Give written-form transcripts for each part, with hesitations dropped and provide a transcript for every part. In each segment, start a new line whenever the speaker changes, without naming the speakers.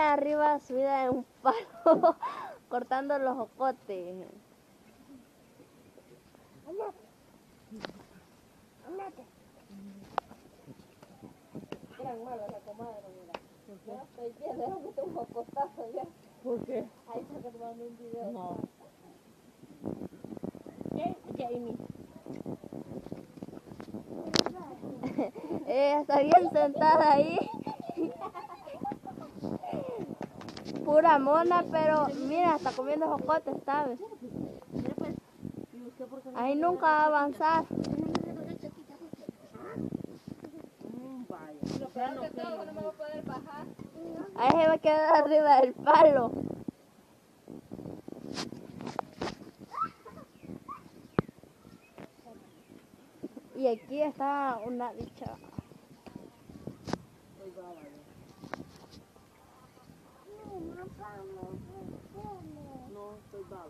ella arriba subida en un palo cortando los jocotes. Eran malas la comadre, mira. No estoy viendo, era que un jocotazo ya.
¿Por qué?
Ahí está que tomando un video.
No. Jamie.
Ella está bien sentada ahí. Pura mona, pero mira, está comiendo jocotes, ¿sabes? Ahí nunca va a avanzar.
Vaya.
Lo peor que todo, no me va a poder bajar. Ahí se va a quedar arriba del palo. Y aquí está una bicha.
No, estoy bravo.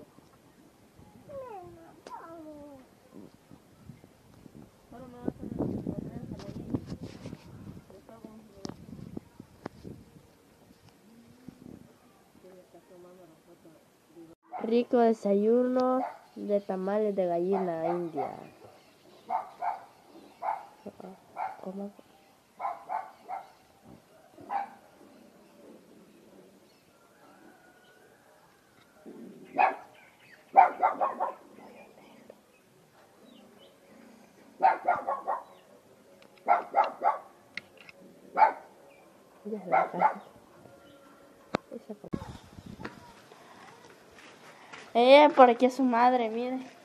Solo me va a hacer
Rico desayuno de tamales de gallina india. ¿Cómo? Por aquí es su madre, mire.